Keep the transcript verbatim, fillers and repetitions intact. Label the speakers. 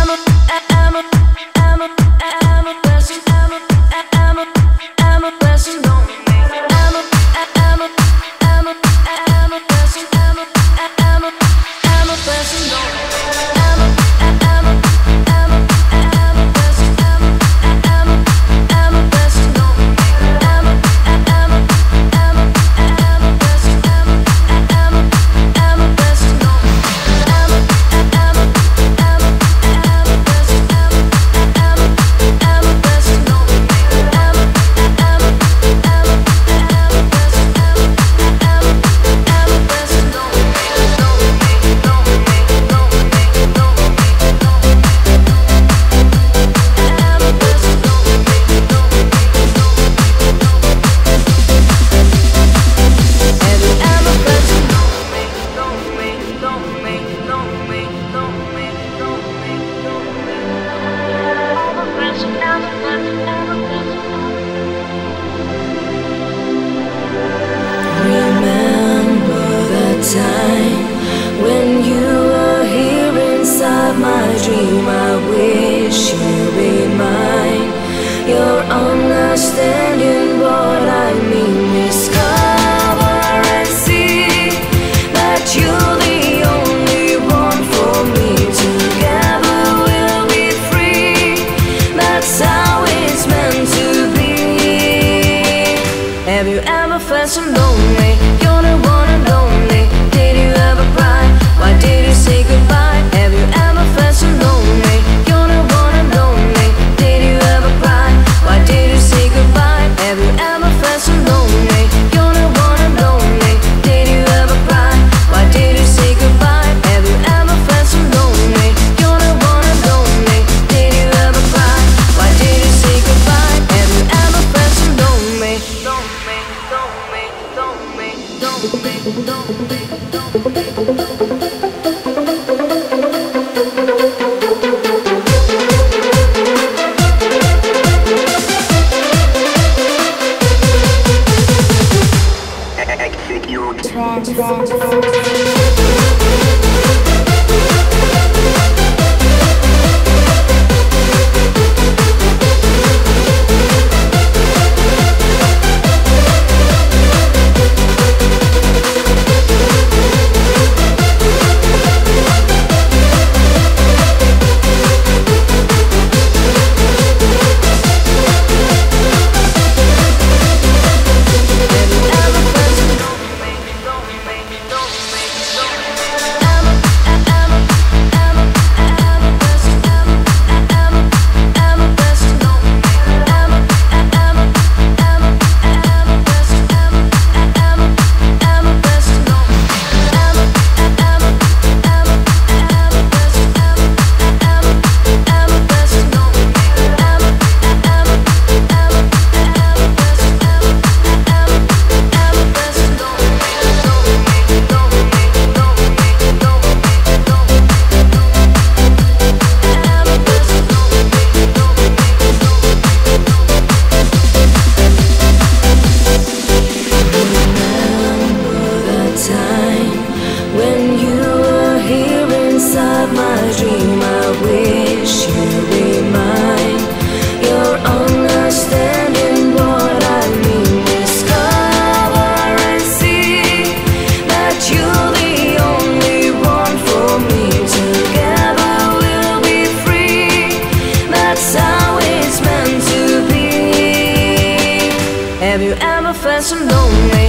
Speaker 1: Understanding what I mean, discover and see that you're the only one for me. Together we'll be free, that's how it's meant to be. Have you ever felt so lonely? You're the one and only. Did you ever cry? Why did you say goodbye? Have you ever felt so lonely? You're the one and only. Did you ever cry? Why did you say goodbye? Have you ever felt so lonely? You're the one and only. Did you ever cry? Why did you say goodbye? Have you ever felt so lonely? You're the one and only. Did you ever cry? Why did you say goodbye? Have you ever felt so lonely? Lonely, lonely, lonely, lonely, lonely, lonely. Have you ever felt so lonely?